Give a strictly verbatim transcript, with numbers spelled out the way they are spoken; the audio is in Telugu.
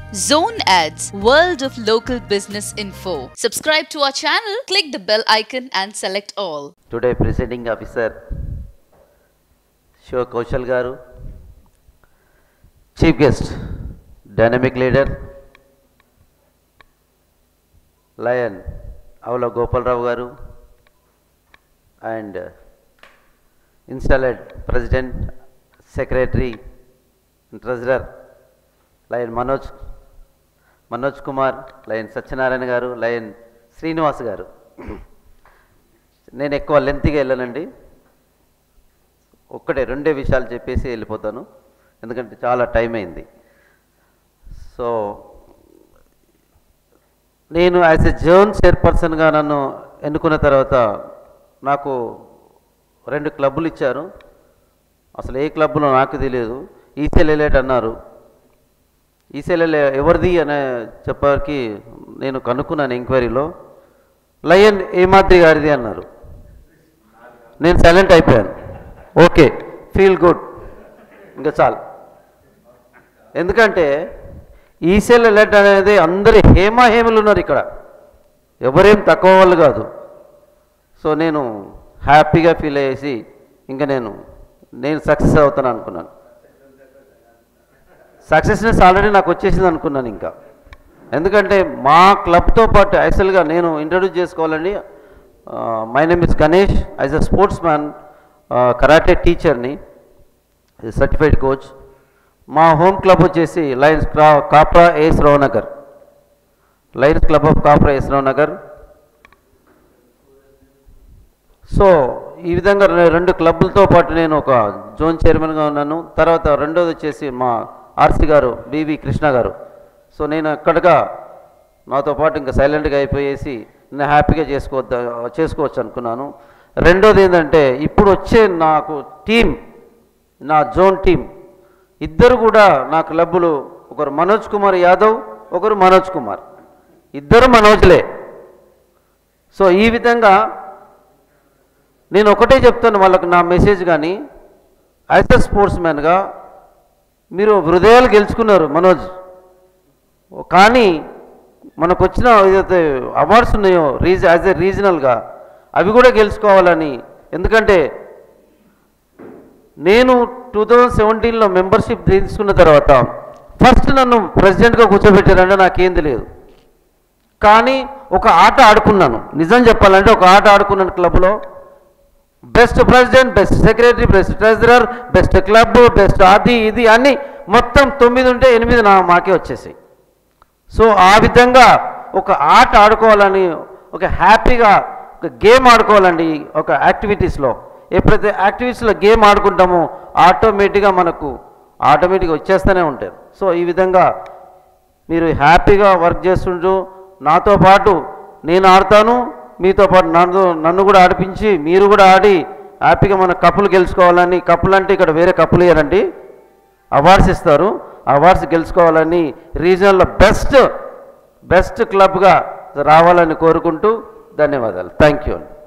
ZoneAdds, World of Local Business Info. Subscribe to our channel, click the bell icon and select all. Today Presiding Officer Shiv Kaushal Garu, Chief Guest Dynamic Leader Lion Avula Gopal Rao Garu, and uh, Installed President, Secretary and Treasurer Lion Manoj Manoj Kumar, Lion Satyanarayana Garu, Lion Srinivas Garu. నేను ఎక్కువ లెంత్గా వెళ్ళానండి, ఒక్కటే రెండే విషయాలు చెప్పేసి వెళ్ళిపోతాను, ఎందుకంటే చాలా టైం అయింది. సో నేను యాజ్ ఎ జోన్ చైర్పర్సన్గా నన్ను ఎన్నుకున్న తర్వాత నాకు రెండు క్లబ్బులు ఇచ్చారు. అసలు ఏ క్లబ్బులో నాకు తెలియదు. ఈసీఎల్ ఎలైట్ అన్నారు. ఈసీఎల్ ఎవరిది అనే చెప్పేవారికి నేను కనుక్కున్నాను ఎంక్వైరీలో. లయన్ ఏమాద్రి గారిది అన్నారు. నేను సైలెంట్ అయిపోయాను. ఓకే, ఫీల్ గుడ్, ఇంకా చాలు. ఎందుకంటే ఈసీఎల్ ఎలైట్ అనేది అందరి హేమాహేములు ఉన్నారు ఇక్కడ, ఎవరేం తక్కువ వాళ్ళు కాదు. సో నేను హ్యాపీగా ఫీల్ అయ్యేసి ఇంకా నేను నేను సక్సెస్ అవుతాను అనుకున్నాను. సక్సెస్నెస్ ఆల్రెడీ నాకు వచ్చేసింది అనుకున్నాను ఇంకా. ఎందుకంటే మా క్లబ్తో పాటు యాక్చువల్గా నేను ఇంట్రడ్యూస్ చేసుకోవాలండి. My name is Ganesh, as a sports man, karate టీచర్ని, సర్టిఫైడ్ కోచ్. మా హోమ్ క్లబ్ వచ్చేసి Lions Kapra AS Rao Nagar, Lions Club of Kapra AS Rao Nagar. So ఈ విధంగా రెండు క్లబ్బులతో పాటు నేను ఒక జోన్ చైర్మన్గా ఉన్నాను. తర్వాత రెండోది వచ్చేసి మా ఆర్సీ గారు బివి కృష్ణ గారు. సో నేను అక్కడగా నాతో పాటు ఇంకా సైలెంట్గా అయిపోయేసి నేను హ్యాపీగా చేసుకోవద్దా చేసుకోవచ్చు అనుకున్నాను. రెండోది ఏంటంటే ఇప్పుడు వచ్చే నాకు టీం, నా జోన్ టీం ఇద్దరు కూడా నా క్లబ్బులు, ఒకరు మనోజ్ కుమార్ యాదవ్, ఒకరు మనోజ్ కుమార్, ఇద్దరు మనోజ్లే. సో ఈ విధంగా నేను ఒకటే చెప్తాను వాళ్ళకు నా మెసేజ్, కానీ యాజ్ ఎ స్పోర్ట్స్ మ్యాన్గా మీరు హృదయాలు గెలుచుకున్నారు మనోజ్, కానీ మనకు వచ్చిన ఏదైతే అవార్డ్స్ ఉన్నాయో రీజ యాజ్ ఎ రీజనల్గా అవి కూడా గెలుచుకోవాలని. ఎందుకంటే నేను టూ థౌజండ్ సెవెంటీన్లో మెంబర్షిప్ తీసుకున్న తర్వాత ఫస్ట్ నన్ను ప్రెసిడెంట్గా కూర్చోబెట్టారంటే నాకేం తెలియదు, కానీ ఒక ఆట ఆడుకున్నాను. నిజం చెప్పాలంటే ఒక ఆట ఆడుకున్నాను క్లబ్లో. Best president, best secretary, best treasurer, best club, best అది ఇది అన్నీ మొత్తం తొమ్మిది ఉంటే ఎనిమిది నా మాకే వచ్చేసాయి. సో ఆ విధంగా ఒక ఆట ఆడుకోవాలని, ఒక హ్యాపీగా ఒక గేమ్ ఆడుకోవాలండి. ఒక యాక్టివిటీస్లో ఎప్పుడైతే యాక్టివిటీస్లో గేమ్ ఆడుకుంటామో ఆటోమేటిక్గా మనకు ఆటోమేటిక్గా వచ్చేస్తూనే ఉంటాయి. సో ఈ విధంగా మీరు హ్యాపీగా వర్క్ చేస్తుంటూ నాతో పాటు నేను ఆడతాను, మీతో పాటు నన్ను నన్ను కూడా ఆడిపించి మీరు కూడా ఆడి హ్యాపీగా మన కప్పులు గెలుచుకోవాలని. కప్పులు అంటే ఇక్కడ వేరే కప్పులు ఇయ్యారండి, అవార్డ్స్ ఇస్తారు. అవార్డ్స్ గెలుచుకోవాలని, రీజనల్లో బెస్ట్ బెస్ట్ క్లబ్గా రావాలని కోరుకుంటూ ధన్యవాదాలు. Thank you.